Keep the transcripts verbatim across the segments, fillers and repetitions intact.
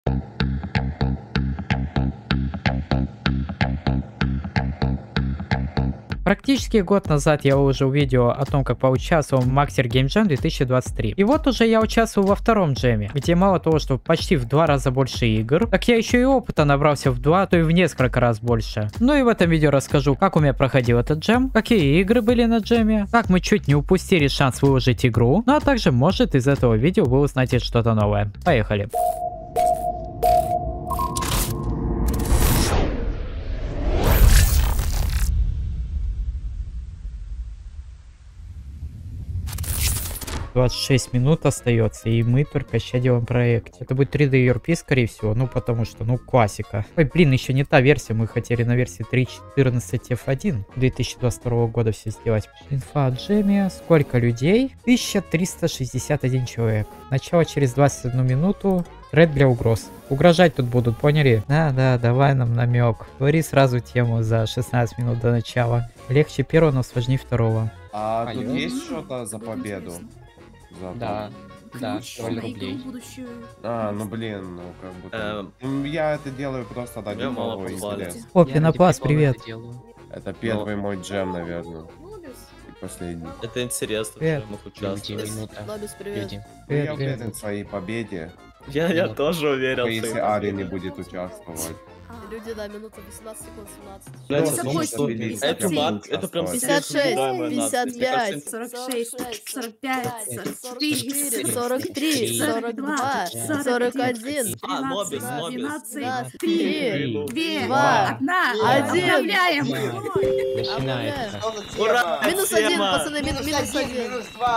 Практически год назад я выложил видео о том, как поучаствовал в Maxer Game Jam две тысячи двадцать три. И вот уже я участвовал во втором джеме, где мало того, что почти в два раза больше игр, так я еще и опыта набрался в два, а то и в несколько раз больше. Ну и в этом видео расскажу, как у меня проходил этот джем, какие игры были на джеме, как мы чуть не упустили шанс выложить игру, ну а также, может, из этого видео вы узнаете что-то новое. Поехали! двадцать шесть минут остается, и мы только сейчас делаем проект. Это будет три дэ ю ар пи, скорее всего, ну потому что, ну, классика. Ой, блин, еще не та версия, мы хотели на версии три точка четырнадцать эф один две тысячи двадцать второго года все сделать. Инфа о джеме, сколько людей? тысяча триста шестьдесят один человек. Начало через двадцать одну минуту. Ред для угроз. Угрожать тут будут, поняли? Да, да, давай нам намек. Говори сразу тему за шестнадцать минут до начала. Легче первого, но сложнее второго. А Алло. Тут есть что-то за победу? За да, да, ноль рублей. А, ну блин, ну как бы... Эм... Я это делаю просто ради нового интереса. О, Пенопласт, привет. Это, это первый Но... мой джем, наверное. И последний. Это интересно, привет. Мы участвуем. Лобис, привет. Привет, я уверен в своей победе. Я, я ну, тоже уверен. Если Ари не будет участвовать. Люди, да, минута восемнадцать секунд, семнадцать. Это мат, это прям пятьдесят шесть, пятьдесят пять, сорок шесть, сорок пять, сорок четыре, сорок три, сорок два, сорок один, двенадцать, три, два, одна, один. Начинается. Ура! Минус один, пацаны, минус один.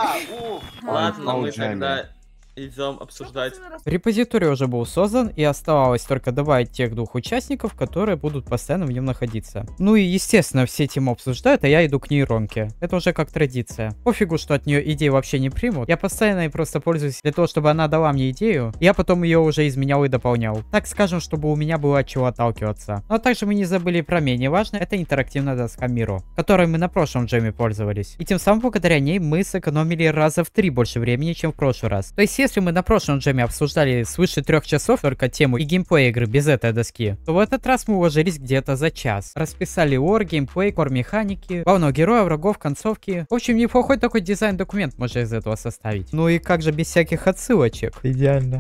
Ладно, мы тогда... идем обсуждать. Репозиторий уже был создан, и оставалось только добавить тех двух участников, которые будут постоянно в нем находиться. Ну и естественно все темы обсуждают, а я иду к нейронке. Это уже как традиция. Пофигу, что от нее идеи вообще не примут. Я постоянно и просто пользуюсь для того, чтобы она дала мне идею. Я потом ее уже изменял и дополнял. Так скажем, чтобы у меня было от чего отталкиваться. Но также мы не забыли про менее важное, это интерактивная доска Миру, которой мы на прошлом джеме пользовались. И тем самым благодаря ней мы сэкономили раза в три больше времени, чем в прошлый раз. То есть если мы на прошлом джеме обсуждали свыше трех часов только тему и геймплей игры без этой доски, то в этот раз мы уложились где-то за час. Расписали лор, геймплей, кор механики, главного героя, врагов, концовки. В общем, неплохой такой дизайн-документ можно из этого составить. Ну и как же без всяких отсылочек? Идеально.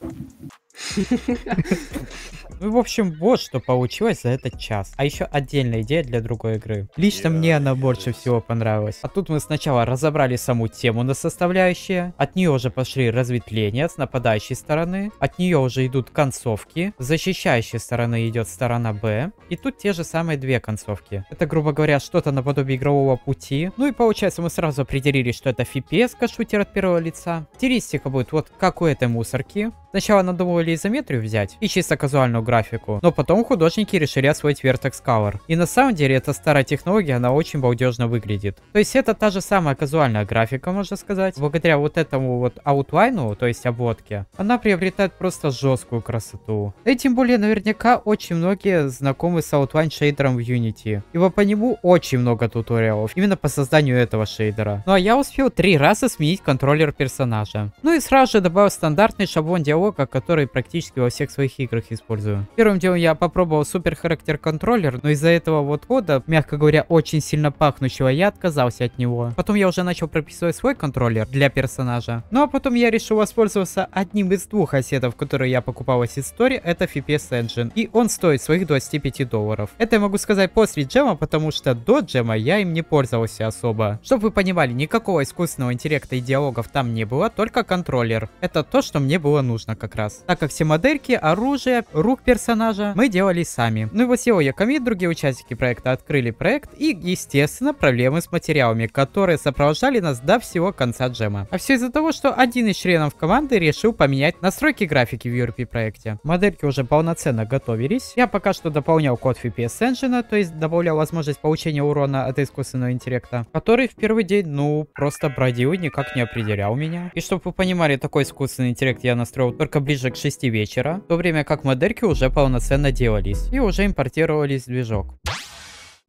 Ну, в общем, вот что получилось за этот час. А еще отдельная идея для другой игры. Лично yeah, мне она больше всего понравилась. А тут мы сначала разобрали саму тему на составляющие. От нее уже пошли разветвления с нападающей стороны. От нее уже идут концовки. С защищающей стороны идет сторона Б. И тут те же самые две концовки. Это, грубо говоря, что-то наподобие игрового пути. Ну и получается, мы сразу определили, что это эф пи эс-ка, шутер от первого лица. Стилистика будет вот как у этой мусорки. Сначала надо было изометрию взять и чисто казуальную графику, но потом художники решили освоить Vertex Color. И на самом деле эта старая технология, она очень балдежно выглядит. То есть это та же самая казуальная графика, можно сказать. Благодаря вот этому вот аутлайну, то есть обводке, она приобретает просто жесткую красоту. И тем более наверняка очень многие знакомы с аутлайн шейдером в Unity. Ибо по нему очень много туториалов именно по созданию этого шейдера. Ну а я успел три раза сменить контроллер персонажа. Ну и сразу же добавил стандартный шаблон диалога, который практически во всех своих играх использую. Первым делом я попробовал супер характер контроллер, но из-за этого вот кода, мягко говоря, очень сильно пахнущего, я отказался от него. Потом я уже начал прописывать свой контроллер для персонажа. Ну а потом я решил воспользоваться одним из двух ассетов, которые я покупал из истории, это эф пи эс Engine. И он стоит своих двадцати пяти долларов. Это я могу сказать после джема, потому что до джема я им не пользовался особо. Чтобы вы понимали, никакого искусственного интеллекта и диалогов там не было, только контроллер. Это то, что мне было нужно как раз. Так как все модельки, оружие, рук персонажа мы делали сами. Ну и вот сегодня комит, другие участники проекта открыли проект и, естественно, проблемы с материалами, которые сопровождали нас до всего конца джема. А все из-за того, что один из членов команды решил поменять настройки графики в ю ар пи проекте. Модельки уже полноценно готовились. Я пока что дополнял код эф пи эс Engine, то есть добавлял возможность получения урона от искусственного интеллекта, который в первый день, ну, просто бродил и никак не определял меня. И чтобы вы понимали, такой искусственный интеллект я настроил только ближе к шести вечера, в то время как модельки уже полноценно делались и уже импортировались в движок.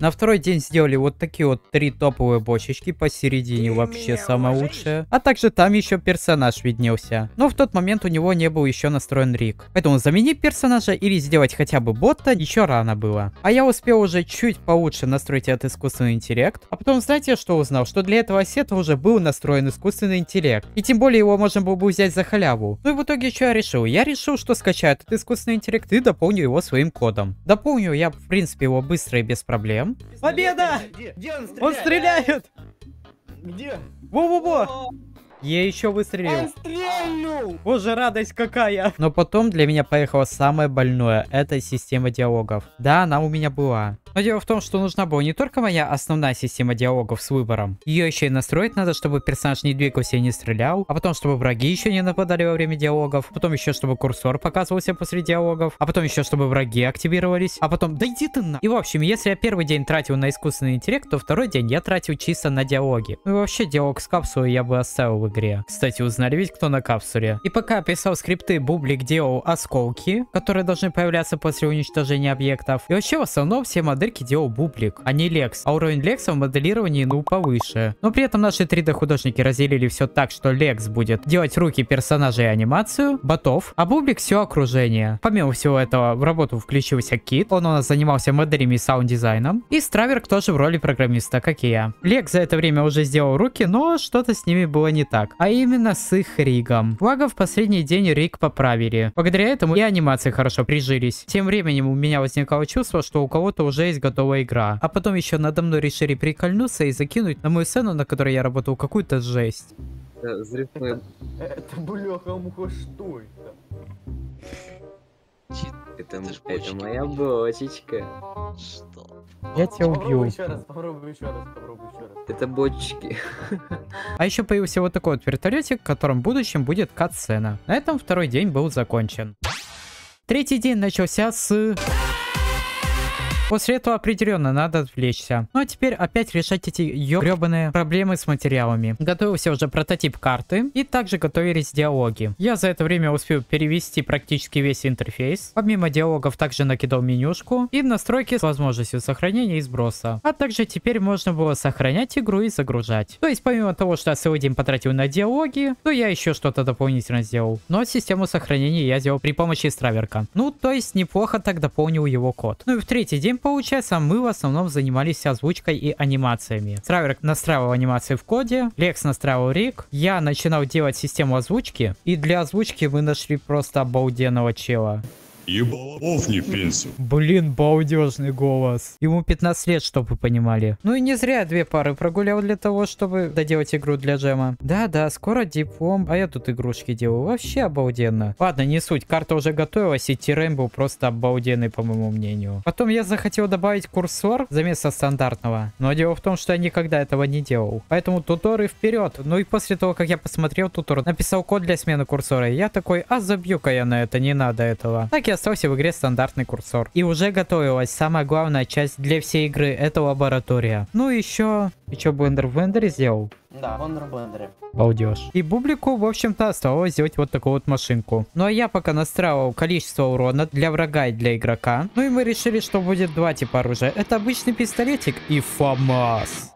На второй день сделали вот такие вот три топовые бочечки, посередине вообще самое лучшее. А также там еще персонаж виднелся. Но в тот момент у него не был еще настроен Рик. Поэтому заменить персонажа или сделать хотя бы бота еще рано было. А я успел уже чуть получше настроить этот искусственный интеллект. А потом знаете, что узнал? Что для этого ассета уже был настроен искусственный интеллект. И тем более его можно было бы взять за халяву. Ну и в итоге что я решил? Я решил, что скачаю этот искусственный интеллект и дополню его своим кодом. Дополню я, в принципе, его быстро и без проблем. Победа! Где? Где он стреляет? Он стреляет! Где? Во-во-во! Я еще выстрелил. Он стрельнул! Боже, радость какая! Но потом для меня поехало самое больное. Это система диалогов. Да, она у меня была. Но дело в том, что нужна была не только моя основная система диалогов с выбором. Ее еще и настроить надо, чтобы персонаж не двигался и не стрелял. А потом, чтобы враги еще не нападали во время диалогов. Потом еще, чтобы курсор показывался после диалогов. А потом еще, чтобы враги активировались. А потом, да иди ты на... И в общем, если я первый день тратил на искусственный интеллект, то второй день я тратил чисто на диалоги. Ну и вообще, диалог с капсулой я бы оставил в игре. Кстати, узнали ведь, кто на капсуле. И пока я писал скрипты, Бублик делал осколки, которые должны появляться после уничтожения объектов. И вообще, в основном, все модельки делал Бублик, а не Лекс. А уровень Лекса в моделировании, ну, повыше. Но при этом наши три дэ художники разделили все так, что Лекс будет делать руки персонажей и анимацию, ботов, а Бублик все окружение. Помимо всего этого, в работу включился Кит. Он у нас занимался моделями и саунд-дизайном. И Страверк тоже в роли программиста, как и я. Лекс за это время уже сделал руки, но что-то с ними было не так. А именно с их ригом. Благо, в последний день риг поправили. Благодаря этому и анимации хорошо прижились. Тем временем у меня возникало чувство, что у кого-то уже есть готовая игра. А потом еще надо мной решили прикольнуться и закинуть на мою сцену, на которой я работал, какую-то жесть. Это, это бляха-муха, что это? Это, это, это моя бочечка. Что? Я тебя убью. Попробуй еще раз, попробуй еще раз, попробуй еще раз. Это бочки. А еще появился вот такой вот вертолетик, в котором в будущем будет кат-сцена. На этом второй день был закончен. Третий день начался с... После этого определенно надо отвлечься. Ну а теперь опять решать эти гребаные проблемы с материалами. Готовился уже прототип карты и также готовились диалоги. Я за это время успел перевести практически весь интерфейс. Помимо диалогов также накидал менюшку и настройки с возможностью сохранения и сброса. А также теперь можно было сохранять игру и загружать. То есть помимо того, что я целый день потратил на диалоги, то я еще что-то дополнительно сделал. Но систему сохранения я сделал при помощи Страверка. Ну то есть неплохо так дополнил его код. Ну и в третий день, получается, мы в основном занимались озвучкой и анимациями. Страверк настраивал анимации в коде, Лекс настраивал риг, я начинал делать систему озвучки, и для озвучки мы нашли просто обалденного чела. Ебалов не пенсию. Блин, балдежный голос. Ему пятнадцать лет, чтобы вы понимали. Ну и не зря я две пары прогулял для того, чтобы доделать игру для джема. Да-да, скоро диплом, а я тут игрушки делаю. Вообще обалденно. Ладно, не суть, карта уже готовилась, и террейн был просто обалденный, по моему мнению. Потом я захотел добавить курсор вместо стандартного. Но дело в том, что я никогда этого не делал. Поэтому туторы вперед. Ну и после того, как я посмотрел тутор, написал код для смены курсора, я такой, а забью-ка я на это, не надо этого. Так я остался в игре стандартный курсор. И уже готовилась самая главная часть для всей игры, это лаборатория. Ну и еще... И что, Блендер в Блендере сделал? Да, Блендер в Блендере. Балдеж. И Бублику, в общем-то, оставалось сделать вот такую вот машинку. Ну а я пока настраивал количество урона для врага и для игрока. Ну и мы решили, что будет два типа оружия. Это обычный пистолетик и ФАМАС.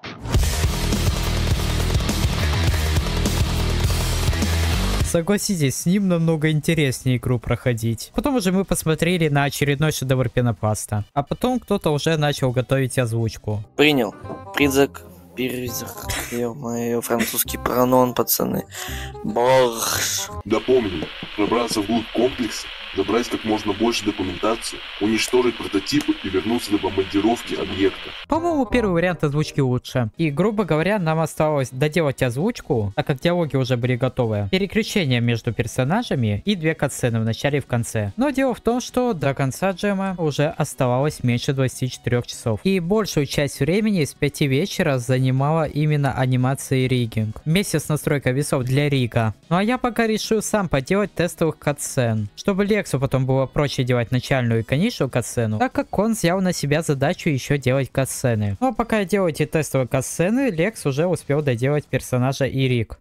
Согласитесь, с ним намного интереснее игру проходить. Потом уже мы посмотрели на очередной шедевр пенопласта. А потом кто-то уже начал готовить озвучку. Принял. Призрак. Призрак. Ё-моё, французский пронон, пацаны. Борж. Да помни, пробраться вглубь комплекса, забрать как можно больше документации, уничтожить прототипы и вернуться до бомбардировки объекта. По-моему, первый вариант озвучки лучше. И, грубо говоря, нам осталось доделать озвучку, так как диалоги уже были готовы. Переключение между персонажами и две катсцены в начале и в конце. Но дело в том, что до конца джема уже оставалось меньше двадцати четырёх часов. И большую часть времени с пяти вечера занимала именно анимация и риггинг. Вместе с настройкой весов для рига. Ну а я пока решил сам поделать тестовых катсцен, чтобы Лексу потом было проще делать начальную и конечную катсцену, так как он взял на себя задачу еще делать катсцены. Ну а пока я делаю эти тестовые катсцены, Лекс уже успел доделать персонажа и риг.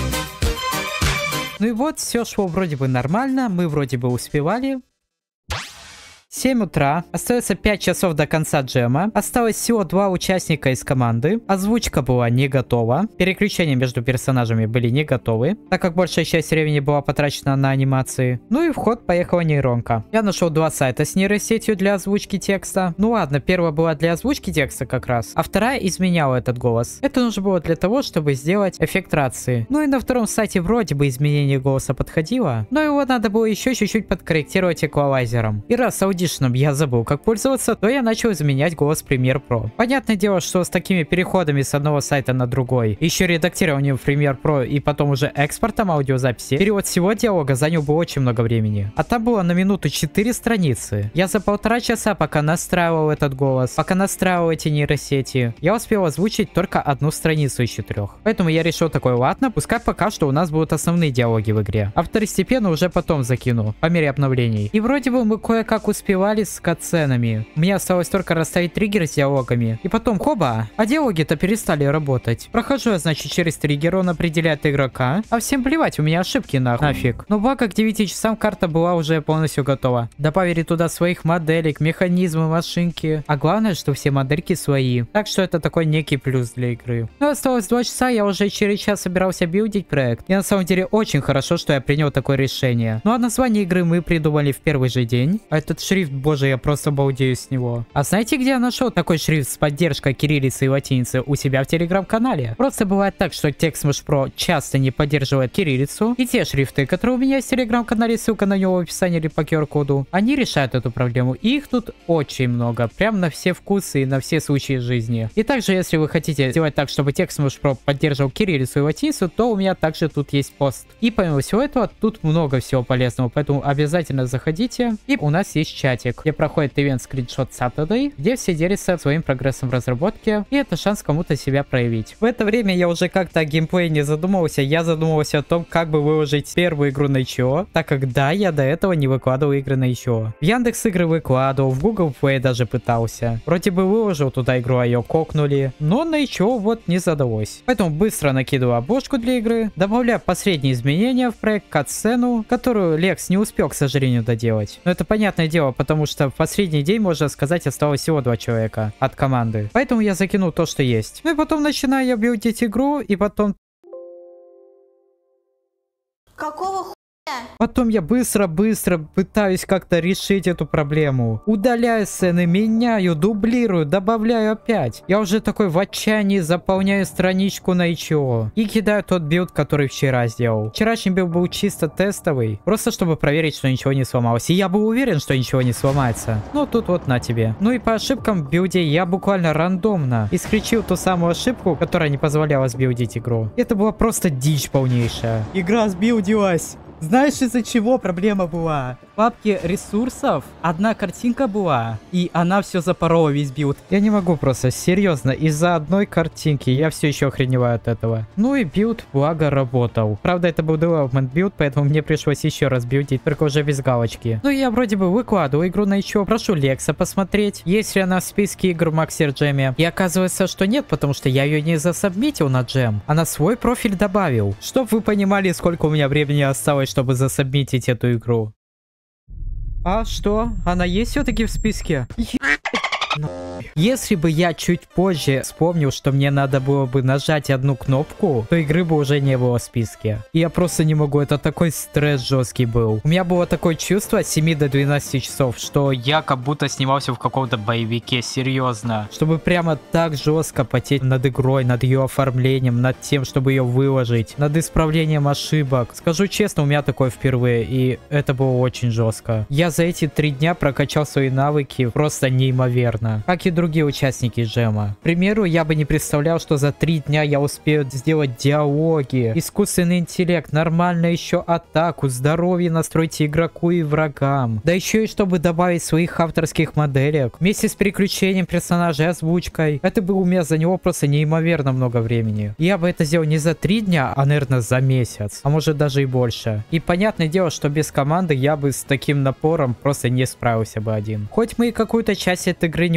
Ну и вот, все шло вроде бы нормально, мы вроде бы успевали. семь утра. Остается пять часов до конца джема. Осталось всего два участника из команды. Озвучка была не готова. Переключения между персонажами были не готовы, так как большая часть времени была потрачена на анимации. Ну и в ход поехала нейронка. Я нашел два сайта с нейросетью для озвучки текста. Ну ладно, первая была для озвучки текста как раз, а вторая изменяла этот голос. Это нужно было для того, чтобы сделать эффект рации. Ну и на втором сайте вроде бы изменение голоса подходило, но его надо было еще чуть-чуть подкорректировать эквалайзером. И раз аудитория я забыл, как пользоваться, то я начал изменять голос Premiere Pro. Понятное дело, что с такими переходами с одного сайта на другой, еще редактированием в Premiere Pro и потом уже экспортом аудиозаписи, перевод всего диалога занял бы очень много времени. А там было на минуту четыре страницы. Я за полтора часа, пока настраивал этот голос, пока настраивал эти нейросети, я успел озвучить только одну страницу из четырех. Поэтому я решил такой, ладно, пускай пока что у нас будут основные диалоги в игре, а второстепенно уже потом закину, по мере обновлений. И вроде бы мы кое-как успели с катсценами. Мне осталось только расставить триггеры с диалогами. И потом, хоба, а диалоги-то перестали работать. Прохожу я, значит, через триггер, он определяет игрока. А всем плевать, у меня ошибки на нафиг. Но благо к девяти часам карта была уже полностью готова. Добавили туда своих моделек, механизмы, машинки. А главное, что все модельки свои. Так что это такой некий плюс для игры. Ну, осталось два часа, я уже через час собирался билдить проект. И на самом деле очень хорошо, что я принял такое решение. Ну а название игры мы придумали в первый же день. А этот шрифт, боже, я просто балдею с него. А знаете, где я нашел такой шрифт с поддержкой кириллицы и латиницы? У себя в телеграм-канале. Просто бывает так, что текст Smash Pro часто не поддерживает кириллицу, и те шрифты, которые у меня есть в телеграм-канале, ссылка на него в описании или по ку ар-коду, они решают эту проблему. И их тут очень много, прям на все вкусы и на все случаи жизни. И также, если вы хотите сделать так, чтобы текст Smash Pro поддерживал кириллицу и латиницу, то у меня также тут есть пост. И помимо всего этого, тут много всего полезного, поэтому обязательно заходите. И у нас есть чатик, где проходит ивент Screenshot Saturday, где все делятся своим прогрессом в разработке, и это шанс кому-то себя проявить. В это время я уже как-то о геймплее не задумывался, я задумывался о том, как бы выложить первую игру на эйч о, так как да, я до этого не выкладывал игры на эйч о. В Яндекс игры выкладывал, в Google Play даже пытался. Вроде бы выложил туда игру, а ее кокнули, но на эйч о вот не задалось. Поэтому быстро накидываю обложку для игры, добавляю последние изменения в проект, катсцену, которую Лекс не успел, к сожалению, доделать. Но это понятное дело, потому что в последний день, можно сказать, осталось всего два человека от команды. Поэтому я закинул то, что есть. Ну и потом начинаю я билдить игру, и потом... Какого хуя? Потом я быстро-быстро пытаюсь как-то решить эту проблему. Удаляю сцены, меняю, дублирую, добавляю опять. Я уже такой в отчаянии заполняю страничку на эйч о. И кидаю тот билд, который вчера сделал. Вчерашний билд был чисто тестовый. Просто чтобы проверить, что ничего не сломалось. И я был уверен, что ничего не сломается. Но тут вот на тебе. Ну и по ошибкам в билде я буквально рандомно исключил ту самую ошибку, которая не позволяла сбилдить игру. Это была просто дичь полнейшая. Игра сбилдилась. Знаешь, из-за чего проблема была? В папке ресурсов одна картинка была, и она все запорола весь билд. Я не могу просто, серьезно, из-за одной картинки я все еще охреневаю от этого. Ну и билд, благо, работал. Правда, это был development билд, поэтому мне пришлось еще раз билдить, только уже без галочки. Ну я вроде бы выкладываю игру на эйч о, прошу Лекса посмотреть, есть ли она в списке игр в Maxer Jam. И оказывается, что нет, потому что я ее не засабмитил на джем, а на свой профиль добавил. Чтоб вы понимали, сколько у меня времени осталось, чтобы засабмитить эту игру. А что? Она есть все-таки в списке? Если бы я чуть позже вспомнил, что мне надо было бы нажать одну кнопку, то игры бы уже не было в списке. И я просто не могу, это такой стресс жесткий был. У меня было такое чувство от семи до двенадцати часов, что я как будто снимался в каком-то боевике, серьезно. Чтобы прямо так жестко потеть над игрой, над ее оформлением, над тем, чтобы ее выложить, над исправлением ошибок. Скажу честно, у меня такое впервые, и это было очень жестко. Я за эти три дня прокачал свои навыки просто неимоверно. Как и другие участники джема. К примеру, я бы не представлял, что за три дня я успею сделать диалоги, искусственный интеллект, нормально еще атаку, здоровье настроить игроку и врагам. Да еще и чтобы добавить своих авторских моделек. Вместе с переключением персонажей, озвучкой. Это бы у меня за него просто неимоверно много времени. Я бы это сделал не за три дня, а, наверное, за месяц. А может даже и больше. И понятное дело, что без команды я бы с таким напором просто не справился бы один. Хоть мы и какую-то часть этой игры не успели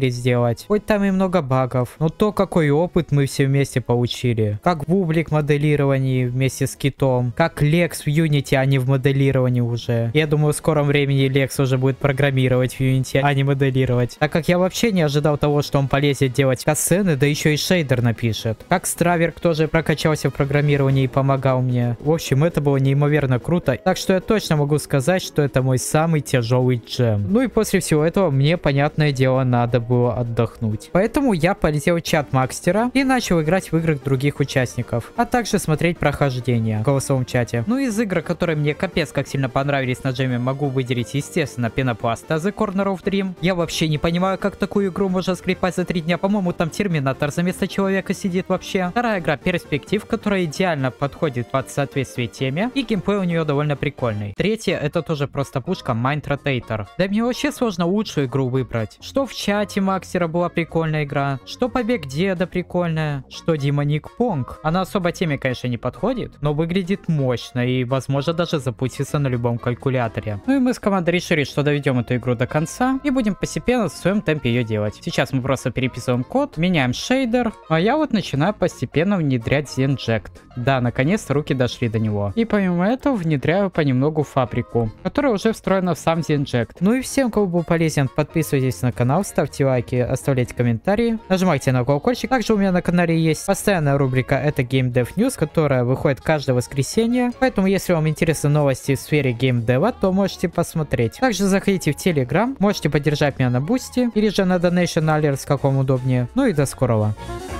мере сделать. Хоть там и много багов, но то, какой опыт мы все вместе получили. Как Бублик в моделировании вместе с Китом, как Лекс в Unity, а не в моделировании уже. Я думаю, в скором времени Лекс уже будет программировать в Unity, а не моделировать. Так как я вообще не ожидал того, что он полезет делать касцены, да еще и шейдер напишет. Как Страверк тоже прокачался в программировании и помогал мне. В общем, это было неимоверно круто. Так что я точно могу сказать, что это мой самый тяжелый джем. Ну и после всего этого мне, понятное дело, надо было отдохнуть. Поэтому я полетел в чат Макстера и начал играть в игры других участников, а также смотреть прохождение в голосовом чате. Ну из игр, которые мне капец как сильно понравились на джеме, могу выделить, естественно, Пенопласта The Corner of Dream. Я вообще не понимаю, как такую игру можно скрипать за три дня. По-моему, там Терминатор за место человека сидит вообще. Вторая игра Перспектив, которая идеально подходит под соответствие теме, и геймплей у нее довольно прикольный. Третья это тоже просто пушка Mind Rotator. Да мне вообще сложно лучшую игру выбрать. Что в чате Макстера была прикольная игра, что Побег Деда прикольная, что Демоник Понг. Она особо теме, конечно, не подходит, но выглядит мощно и, возможно, даже запустится на любом калькуляторе. Ну и мы с командой решили, что доведем эту игру до конца и будем постепенно в своем темпе ее делать. Сейчас мы просто переписываем код, меняем шейдер, а я вот начинаю постепенно внедрять ZenJect. Да, наконец-то руки дошли до него. И помимо этого внедряю понемногу фабрику, которая уже встроена в сам ZenJect. Ну и всем, кому был полезен, подписывайтесь на канал, ставьте лайки, оставляйте комментарии, нажимайте на колокольчик. Также у меня на канале есть постоянная рубрика это Game Dev News, которая выходит каждое воскресенье. Поэтому, если вам интересны новости в сфере геймдева, то можете посмотреть. Также заходите в Telegram, можете поддержать меня на Бусти или же на Donation Alerts, как вам удобнее. Ну и до скорого.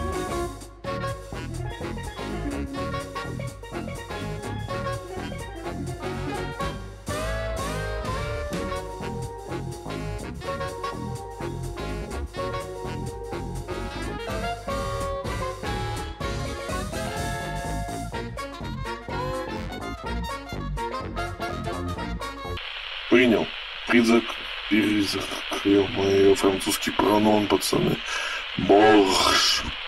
Принял. Призрак, призрак, ё-моё, французский пронон, пацаны. Борщ.